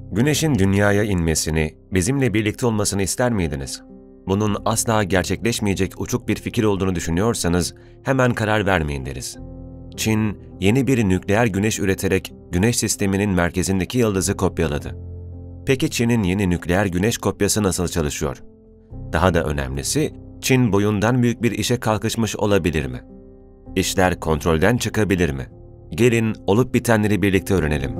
Güneşin dünyaya inmesini, bizimle birlikte olmasını ister miydiniz? Bunun asla gerçekleşmeyecek uçuk bir fikir olduğunu düşünüyorsanız hemen karar vermeyin deriz. Çin, yeni bir nükleer güneş üreterek güneş sisteminin merkezindeki yıldızı kopyaladı. Peki Çin'in yeni nükleer güneş kopyası nasıl çalışıyor? Daha da önemlisi, Çin boyundan büyük bir işe kalkışmış olabilir mi? İşler kontrolden çıkabilir mi? Gelin olup bitenleri birlikte öğrenelim.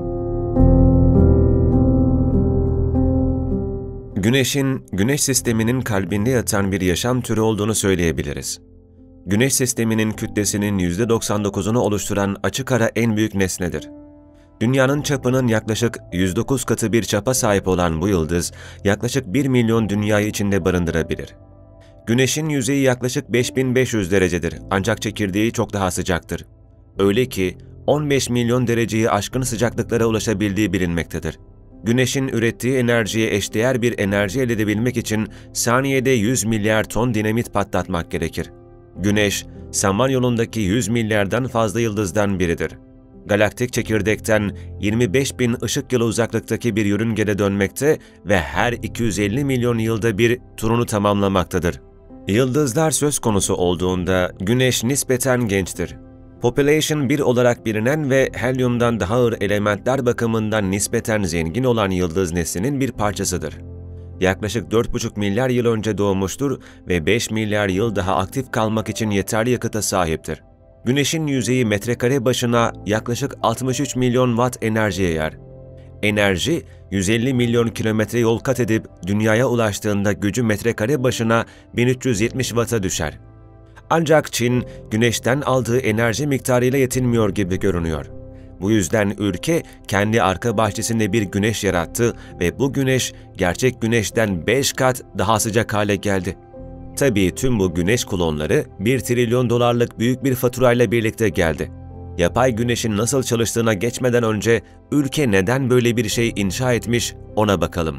Güneşin, Güneş sisteminin kalbinde yatan bir yaşam türü olduğunu söyleyebiliriz. Güneş sisteminin kütlesinin %99'unu oluşturan açık ara en büyük nesnedir. Dünyanın çapının yaklaşık 109 katı bir çapa sahip olan bu yıldız, yaklaşık 1 milyon dünyayı içinde barındırabilir. Güneşin yüzeyi yaklaşık 5500 derecedir ancak çekirdeği çok daha sıcaktır. Öyle ki 15 milyon dereceyi aşkın sıcaklıklara ulaşabildiği bilinmektedir. Güneşin ürettiği enerjiye eşdeğer bir enerji elde edebilmek için saniyede 100 milyar ton dinamit patlatmak gerekir. Güneş, Samanyolu'ndaki 100 milyardan fazla yıldızdan biridir. Galaktik çekirdekten 25 bin ışık yılı uzaklıktaki bir yörüngede dönmekte ve her 250 milyon yılda bir turunu tamamlamaktadır. Yıldızlar söz konusu olduğunda Güneş nispeten gençtir. Population 1 olarak bilinen ve helyumdan daha ağır elementler bakımından nispeten zengin olan yıldız neslinin bir parçasıdır. Yaklaşık 4,5 milyar yıl önce doğmuştur ve 5 milyar yıl daha aktif kalmak için yeterli yakıta sahiptir. Güneşin yüzeyi metrekare başına yaklaşık 63 milyon watt enerjiye yer. Enerji, 150 milyon kilometre yol kat edip dünyaya ulaştığında gücü metrekare başına 1370 watt'a düşer. Ancak Çin, Güneş'ten aldığı enerji miktarıyla yetinmiyor gibi görünüyor. Bu yüzden ülke kendi arka bahçesinde bir güneş yarattı ve bu güneş gerçek güneşten 5 kat daha sıcak hale geldi. Tabii tüm bu güneş klonları 1 trilyon dolarlık büyük bir faturayla birlikte geldi. Yapay güneşin nasıl çalıştığına geçmeden önce ülke neden böyle bir şey inşa etmiş ona bakalım.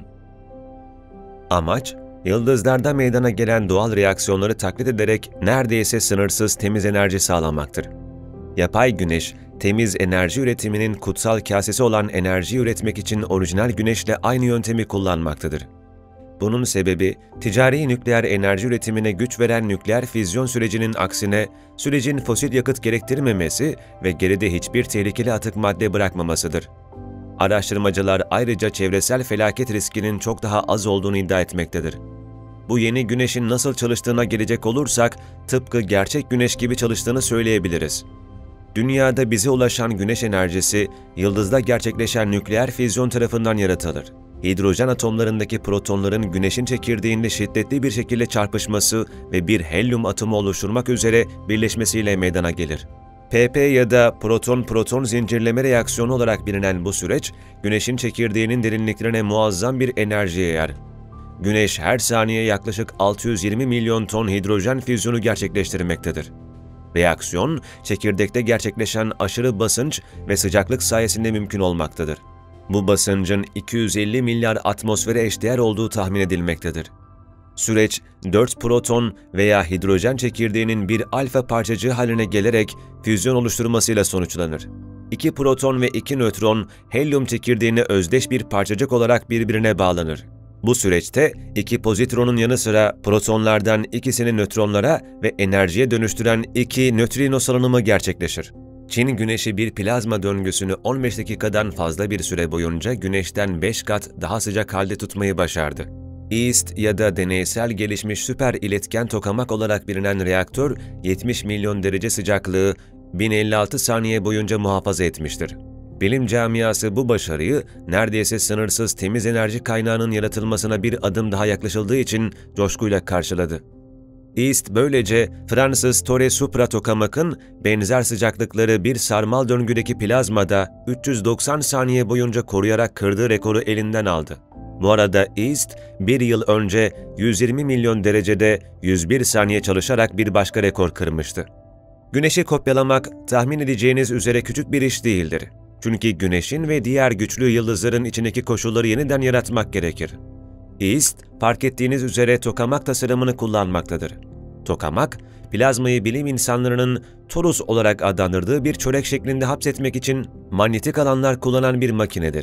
Amaç, yıldızlarda meydana gelen doğal reaksiyonları taklit ederek neredeyse sınırsız temiz enerji sağlamaktır. Yapay güneş, temiz enerji üretiminin kutsal kasesi olan enerji üretmek için orijinal güneşle aynı yöntemi kullanmaktadır. Bunun sebebi, ticari nükleer enerji üretimine güç veren nükleer füzyon sürecinin aksine, sürecin fosil yakıt gerektirmemesi ve geride hiçbir tehlikeli atık madde bırakmamasıdır. Araştırmacılar ayrıca çevresel felaket riskinin çok daha az olduğunu iddia etmektedir. Bu yeni güneşin nasıl çalıştığına gelecek olursak, tıpkı gerçek güneş gibi çalıştığını söyleyebiliriz. Dünyada bize ulaşan güneş enerjisi, yıldızda gerçekleşen nükleer füzyon tarafından yaratılır. Hidrojen atomlarındaki protonların güneşin çekirdeğinde şiddetli bir şekilde çarpışması ve bir helyum atomu oluşturmak üzere birleşmesiyle meydana gelir. PP ya da proton-proton zincirleme reaksiyonu olarak bilinen bu süreç, Güneş'in çekirdeğinin derinliklerine muazzam bir enerjiye yer. Güneş her saniye yaklaşık 620 milyon ton hidrojen füzyonu gerçekleştirmektedir. Reaksiyon, çekirdekte gerçekleşen aşırı basınç ve sıcaklık sayesinde mümkün olmaktadır. Bu basıncın 250 milyar atmosfere eşdeğer olduğu tahmin edilmektedir. Süreç, 4 proton veya hidrojen çekirdeğinin bir alfa parçacığı haline gelerek füzyon oluşturmasıyla sonuçlanır. 2 proton ve 2 nötron, helyum çekirdeğine özdeş bir parçacık olarak birbirine bağlanır. Bu süreçte 2 pozitronun yanı sıra protonlardan ikisini nötronlara ve enerjiye dönüştüren 2 nötrino salınımı gerçekleşir. Çin Güneş'i bir plazma döngüsünü 15 dakikadan fazla bir süre boyunca Güneş'ten 5 kat daha sıcak halde tutmayı başardı. EAST ya da deneysel gelişmiş süper iletken tokamak olarak bilinen reaktör, 70 milyon derece sıcaklığı 1056 saniye boyunca muhafaza etmiştir. Bilim camiası bu başarıyı neredeyse sınırsız temiz enerji kaynağının yaratılmasına bir adım daha yaklaşıldığı için coşkuyla karşıladı. EAST böylece Fransız Torre Supra tokamakın benzer sıcaklıkları bir sarmal döngüdeki plazmada 390 saniye boyunca koruyarak kırdığı rekoru elinden aldı. Bu arada EAST, bir yıl önce 120 milyon derecede 101 saniye çalışarak bir başka rekor kırmıştı. Güneş'i kopyalamak tahmin edeceğiniz üzere küçük bir iş değildir. Çünkü Güneş'in ve diğer güçlü yıldızların içindeki koşulları yeniden yaratmak gerekir. EAST, fark ettiğiniz üzere tokamak tasarımını kullanmaktadır. Tokamak, plazmayı bilim insanlarının torus olarak adlandırdığı bir çörek şeklinde hapsetmek için manyetik alanlar kullanan bir makinedir.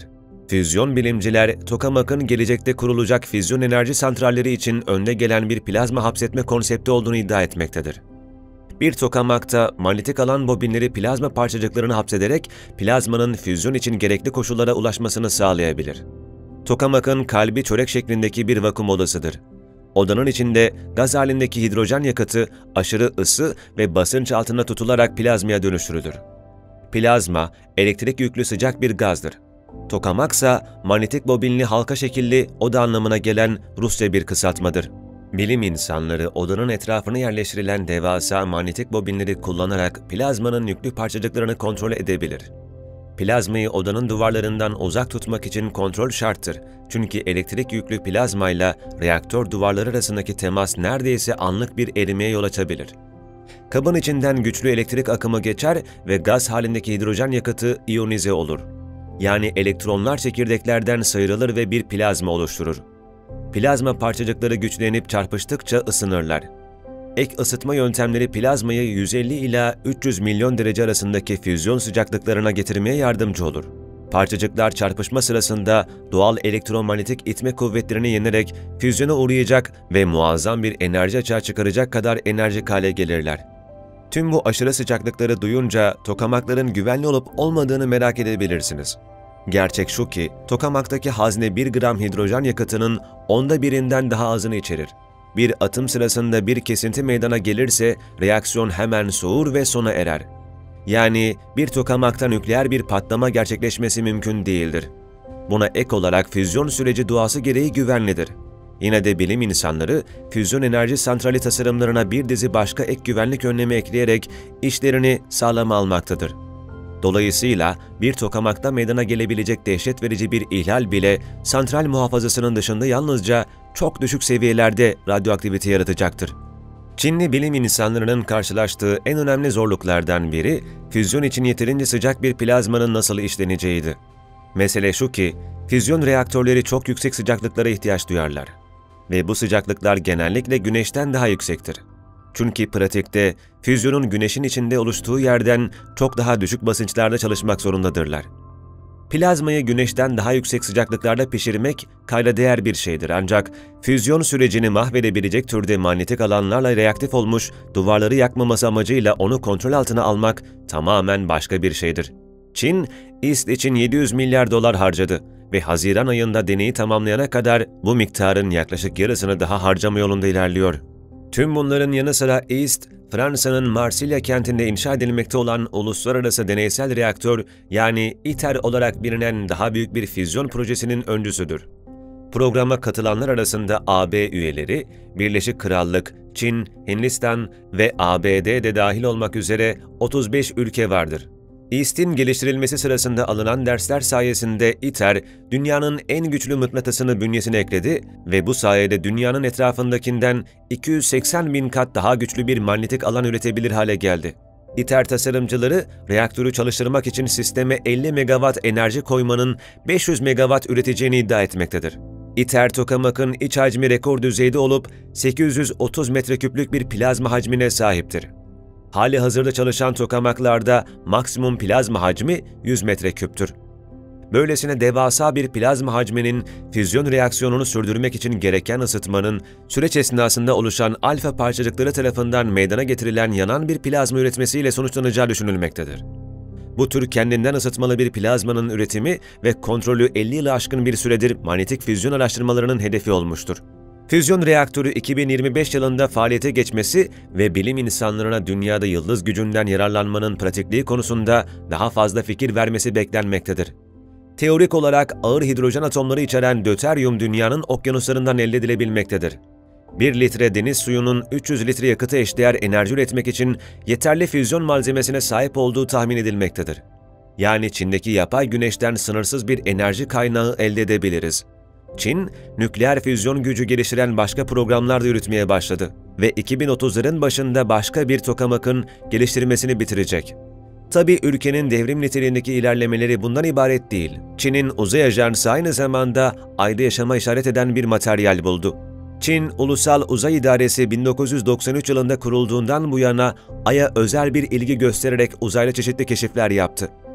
Füzyon bilimciler, tokamakın gelecekte kurulacak füzyon enerji santralleri için önde gelen bir plazma hapsetme konsepti olduğunu iddia etmektedir. Bir tokamakta manyetik alan bobinleri plazma parçacıklarını hapsederek plazmanın füzyon için gerekli koşullara ulaşmasını sağlayabilir. Tokamakın kalbi çörek şeklindeki bir vakum odasıdır. Odanın içinde gaz halindeki hidrojen yakıtı aşırı ısı ve basınç altında tutularak plazmaya dönüştürülür. Plazma, elektrik yüklü sıcak bir gazdır. Tokamaksa manyetik bobinli halka şekilli oda anlamına gelen Rusça bir kısaltmadır. Bilim insanları odanın etrafına yerleştirilen devasa manyetik bobinleri kullanarak plazmanın yüklü parçacıklarını kontrol edebilir. Plazmayı odanın duvarlarından uzak tutmak için kontrol şarttır. Çünkü elektrik yüklü plazmayla reaktör duvarları arasındaki temas neredeyse anlık bir erimeye yol açabilir. Kabın içinden güçlü elektrik akımı geçer ve gaz halindeki hidrojen yakıtı iyonize olur. Yani elektronlar çekirdeklerden sıyrılır ve bir plazma oluşturur. Plazma parçacıkları güçlenip çarpıştıkça ısınırlar. Ek ısıtma yöntemleri plazmayı 150 ila 300 milyon derece arasındaki füzyon sıcaklıklarına getirmeye yardımcı olur. Parçacıklar çarpışma sırasında doğal elektromanyetik itme kuvvetlerini yenerek füzyona uğrayacak ve muazzam bir enerji açığa çıkaracak kadar enerjik hale gelirler. Tüm bu aşırı sıcaklıkları duyunca tokamakların güvenli olup olmadığını merak edebilirsiniz. Gerçek şu ki, tokamaktaki hazne 1 gram hidrojen yakıtının 1/10'inden daha azını içerir. Bir atım sırasında bir kesinti meydana gelirse reaksiyon hemen soğur ve sona erer. Yani bir tokamakta nükleer bir patlama gerçekleşmesi mümkün değildir. Buna ek olarak füzyon süreci doğası gereği güvenlidir. Yine de bilim insanları füzyon enerji santrali tasarımlarına bir dizi başka ek güvenlik önlemi ekleyerek işlerini sağlama almaktadır. Dolayısıyla bir tokamakta meydana gelebilecek dehşet verici bir ihlal bile santral muhafazasının dışında yalnızca çok düşük seviyelerde radyoaktivite yaratacaktır. Çinli bilim insanlarının karşılaştığı en önemli zorluklardan biri, füzyon için yeterince sıcak bir plazmanın nasıl işleneceğiydi. Mesele şu ki, füzyon reaktörleri çok yüksek sıcaklıklara ihtiyaç duyarlar. Ve bu sıcaklıklar genellikle güneşten daha yüksektir. Çünkü pratikte füzyonun güneşin içinde oluştuğu yerden çok daha düşük basınçlarda çalışmak zorundadırlar. Plazmayı güneşten daha yüksek sıcaklıklarda pişirmek kayda değer bir şeydir ancak füzyon sürecini mahvedebilecek türde manyetik alanlarla reaktif olmuş duvarları yakmaması amacıyla onu kontrol altına almak tamamen başka bir şeydir. Çin, İST için 700 milyar dolar harcadı ve Haziran ayında deneyi tamamlayana kadar bu miktarın yaklaşık yarısını daha harcama yolunda ilerliyor. Tüm bunların yanı sıra İST, Fransa'nın Marsilya kentinde inşa edilmekte olan uluslararası deneysel reaktör yani ITER olarak bilinen daha büyük bir füzyon projesinin öncüsüdür. Programa katılanlar arasında AB üyeleri, Birleşik Krallık, Çin, Hindistan ve ABD de dahil olmak üzere 35 ülke vardır. İST'in geliştirilmesi sırasında alınan dersler sayesinde ITER, dünyanın en güçlü mıknatısını bünyesine ekledi ve bu sayede dünyanın etrafındakinden 280 bin kat daha güçlü bir manyetik alan üretebilir hale geldi. ITER tasarımcıları, reaktörü çalıştırmak için sisteme 50 megawatt enerji koymanın 500 megawatt üreteceğini iddia etmektedir. ITER tokamakın iç hacmi rekor düzeyde olup 830 metreküplük bir plazma hacmine sahiptir. Hali hazırda çalışan tokamaklarda maksimum plazma hacmi 100 metreküptür. Böylesine devasa bir plazma hacminin füzyon reaksiyonunu sürdürmek için gereken ısıtmanın süreç esnasında oluşan alfa parçacıkları tarafından meydana getirilen yanan bir plazma üretmesiyle sonuçlanacağı düşünülmektedir. Bu tür kendinden ısıtmalı bir plazmanın üretimi ve kontrolü 50 yılı aşkın bir süredir manyetik füzyon araştırmalarının hedefi olmuştur. Füzyon reaktörü 2025 yılında faaliyete geçmesi ve bilim insanlarına dünyada yıldız gücünden yararlanmanın pratikliği konusunda daha fazla fikir vermesi beklenmektedir. Teorik olarak ağır hidrojen atomları içeren döteryum dünyanın okyanuslarından elde edilebilmektedir. 1 litre deniz suyunun 300 litre yakıtı eşdeğer enerji üretmek için yeterli füzyon malzemesine sahip olduğu tahmin edilmektedir. Yani Çin'deki yapay güneşten sınırsız bir enerji kaynağı elde edebiliriz. Çin, nükleer füzyon gücü geliştiren başka programlar da yürütmeye başladı ve 2030'ların başında başka bir tokamakın geliştirmesini bitirecek. Tabii ülkenin devrim niteliğindeki ilerlemeleri bundan ibaret değil. Çin'in uzay ajansı aynı zamanda ayda yaşama işaret eden bir materyal buldu. Çin Ulusal Uzay İdaresi 1993 yılında kurulduğundan bu yana Ay'a özel bir ilgi göstererek uzaylı çeşitli keşifler yaptı.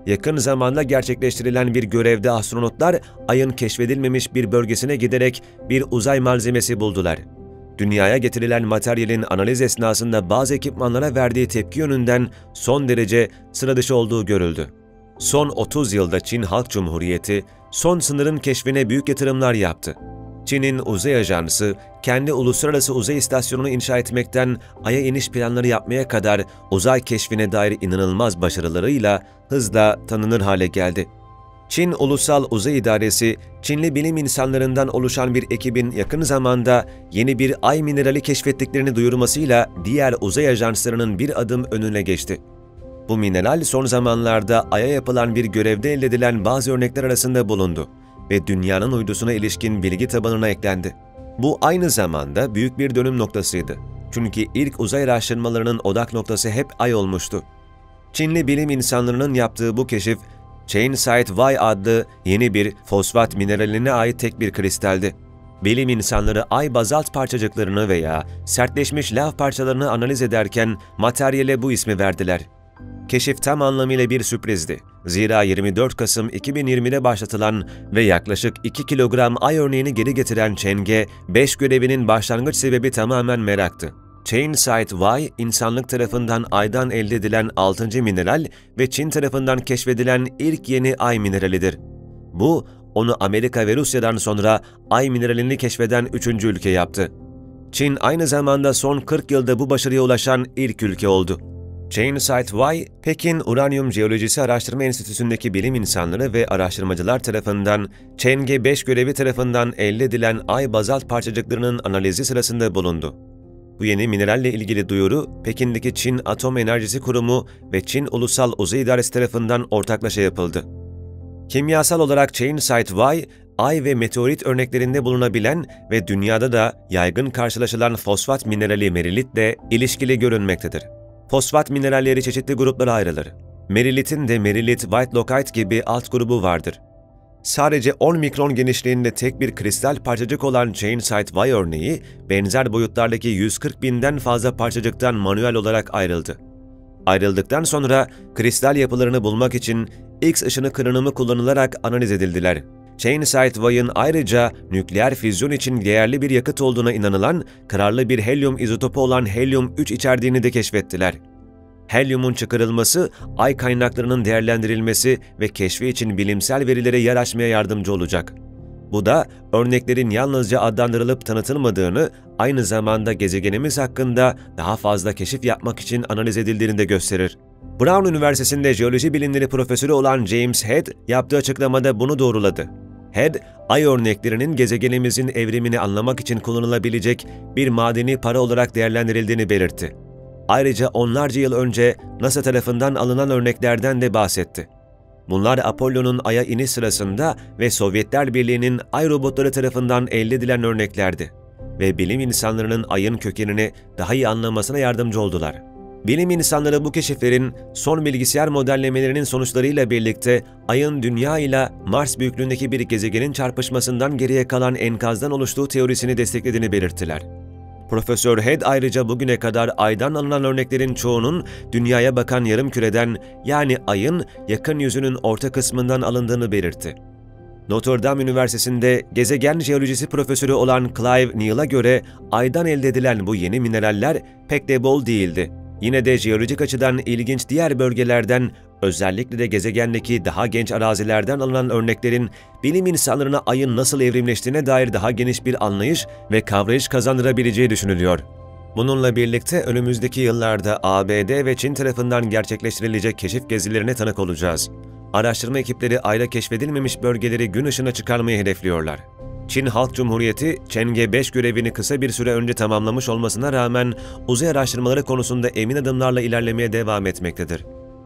Yakın zamanda gerçekleştirilen bir görevde astronotlar Ay'ın keşfedilmemiş bir bölgesine giderek bir uzay malzemesi buldular. Dünyaya getirilen materyalin analiz esnasında bazı ekipmanlara verdiği tepki yönünden son derece sıra dışı olduğu görüldü. Son 30 yılda Çin Halk Cumhuriyeti son sınırın keşfine büyük yatırımlar yaptı. Çin'in uzay ajansı, kendi uluslararası uzay istasyonunu inşa etmekten Ay'a iniş planları yapmaya kadar uzay keşfine dair inanılmaz başarılarıyla hızla tanınır hale geldi. Çin Ulusal Uzay İdaresi, Çinli bilim insanlarından oluşan bir ekibin yakın zamanda yeni bir Ay minerali keşfettiklerini duyurmasıyla diğer uzay ajanslarının bir adım önüne geçti. Bu mineral son zamanlarda Ay'a yapılan bir görevde elde edilen bazı örnekler arasında bulundu ve dünyanın uydusuna ilişkin bilgi tabanına eklendi. Bu aynı zamanda büyük bir dönüm noktasıydı. Çünkü ilk uzay araştırmalarının odak noktası hep Ay olmuştu. Çinli bilim insanlarının yaptığı bu keşif, Chainside-Y adlı yeni bir fosfat mineraline ait tek bir kristaldi. Bilim insanları Ay bazalt parçacıklarını veya sertleşmiş lav parçalarını analiz ederken materyale bu ismi verdiler. Keşif tam anlamıyla bir sürprizdi. Zira 24 Kasım 2020'de başlatılan ve yaklaşık 2 kilogram Ay örneğini geri getiren Chang'e 5 görevinin başlangıç sebebi tamamen meraktı. Chainside-Y, insanlık tarafından Ay'dan elde edilen 6. mineral ve Çin tarafından keşfedilen ilk yeni Ay mineralidir. Bu, onu Amerika ve Rusya'dan sonra Ay mineralini keşfeden 3. ülke yaptı. Çin aynı zamanda son 40 yılda bu başarıya ulaşan ilk ülke oldu. Chainside-Y, Pekin Uranyum Jeolojisi Araştırma Enstitüsü'ndeki bilim insanları ve araştırmacılar tarafından Chang'e 5 görevi tarafından elde edilen Ay bazalt parçacıklarının analizi sırasında bulundu. Bu yeni mineralle ilgili duyuru, Pekin'deki Çin Atom Enerjisi Kurumu ve Çin Ulusal Uzay İdaresi tarafından ortaklaşa yapıldı. Kimyasal olarak Chainside-Y, Ay ve meteorit örneklerinde bulunabilen ve dünyada da yaygın karşılaşılan fosfat minerali merilitle ilişkili görünmektedir. Fosfat mineralleri çeşitli gruplara ayrılır. Merilitin de merilit white locite gibi alt grubu vardır. Sadece 10 mikron genişliğinde tek bir kristal parçacık olan Chainside-Y örneği, benzer boyutlardaki 140 binden fazla parçacıktan manuel olarak ayrıldı. Ayrıldıktan sonra kristal yapılarını bulmak için X ışını kırınımı kullanılarak analiz edildiler. Chainside-Y'ın ayrıca nükleer füzyon için değerli bir yakıt olduğuna inanılan kararlı bir helyum izotopu olan helyum-3 içerdiğini de keşfettiler. Helyumun çıkarılması, Ay kaynaklarının değerlendirilmesi ve keşfi için bilimsel verilere yer açmaya yardımcı olacak. Bu da örneklerin yalnızca adlandırılıp tanıtılmadığını, aynı zamanda gezegenimiz hakkında daha fazla keşif yapmak için analiz edildiğini de gösterir. Brown Üniversitesi'nde jeoloji bilimleri profesörü olan James Head yaptığı açıklamada bunu doğruladı. Head, Ay örneklerinin gezegenimizin evrimini anlamak için kullanılabilecek bir madeni para olarak değerlendirildiğini belirtti. Ayrıca onlarca yıl önce NASA tarafından alınan örneklerden de bahsetti. Bunlar Apollo'nun Ay'a iniş sırasında ve Sovyetler Birliği'nin Ay robotları tarafından elde edilen örneklerdi ve bilim insanlarının Ay'ın kökenini daha iyi anlamasına yardımcı oldular. Bilim insanları bu keşiflerin son bilgisayar modellemelerinin sonuçlarıyla birlikte Ay'ın Dünya ile Mars büyüklüğündeki bir gezegenin çarpışmasından geriye kalan enkazdan oluştuğu teorisini desteklediğini belirttiler. Profesör Head ayrıca bugüne kadar Ay'dan alınan örneklerin çoğunun Dünya'ya bakan yarımküreden yani Ay'ın yakın yüzünün orta kısmından alındığını belirtti. Notre Dame Üniversitesi'nde gezegen jeolojisi profesörü olan Clive Neal'a göre Ay'dan elde edilen bu yeni mineraller pek de bol değildi. Yine de jeolojik açıdan ilginç diğer bölgelerden, özellikle de gezegendeki daha genç arazilerden alınan örneklerin bilim insanlarına Ay'ın nasıl evrimleştiğine dair daha geniş bir anlayış ve kavrayış kazandırabileceği düşünülüyor. Bununla birlikte önümüzdeki yıllarda ABD ve Çin tarafından gerçekleştirilecek keşif gezilerine tanık olacağız. Araştırma ekipleri Ay'da keşfedilmemiş bölgeleri gün ışığına çıkarmayı hedefliyorlar. Çin Halk Cumhuriyeti, Chang'e 5 görevini kısa bir süre önce tamamlamış olmasına rağmen uzay araştırmaları konusunda emin adımlarla ilerlemeye devam etmektedir.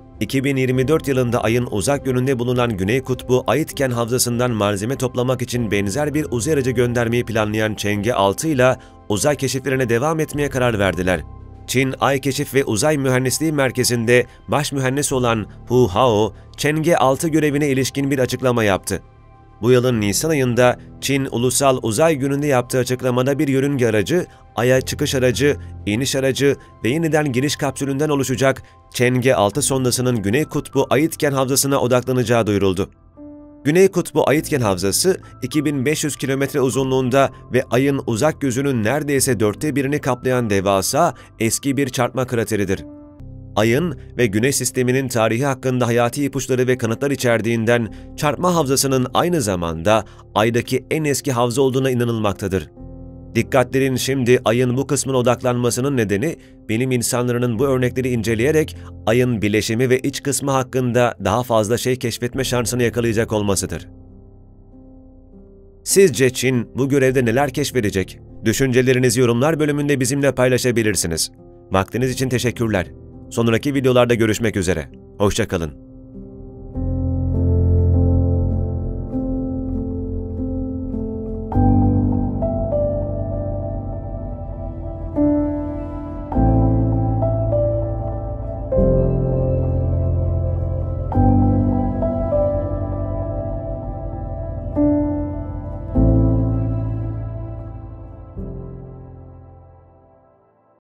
2024 yılında Ay'ın uzak yönünde bulunan Güney Kutbu Aitken Havzası'ndan malzeme toplamak için benzer bir uzay aracı göndermeyi planlayan Chang'e 6 ile uzay keşiflerine devam etmeye karar verdiler. Çin Ay Keşif ve Uzay Mühendisliği Merkezi'nde baş mühendis olan Hu Hao, Chang'e 6 görevine ilişkin bir açıklama yaptı. Bu yılın Nisan ayında Çin Ulusal Uzay Günü'nde yaptığı açıklamada bir yörünge aracı, Ay'a çıkış aracı, iniş aracı ve yeniden giriş kapsülünden oluşacak Chang'e 6 sondasının Güney Kutbu Aitken Havzası'na odaklanacağı duyuruldu. Güney Kutbu Aitken Havzası, 2500 kilometre uzunluğunda ve Ay'ın uzak gözünün neredeyse 1/4'ünü kaplayan devasa eski bir çarpma krateridir. Ay'ın ve Güneş sisteminin tarihi hakkında hayati ipuçları ve kanıtlar içerdiğinden çarpma havzasının aynı zamanda Ay'daki en eski havza olduğuna inanılmaktadır. Dikkatlerin şimdi Ay'ın bu kısmına odaklanmasının nedeni, bilim insanlarının bu örnekleri inceleyerek Ay'ın bileşimi ve iç kısmı hakkında daha fazla şey keşfetme şansını yakalayacak olmasıdır. Sizce Çin bu görevde neler keşfedecek? Düşüncelerinizi yorumlar bölümünde bizimle paylaşabilirsiniz. Vaktiniz için teşekkürler. Sonraki videolarda görüşmek üzere. Hoşça kalın.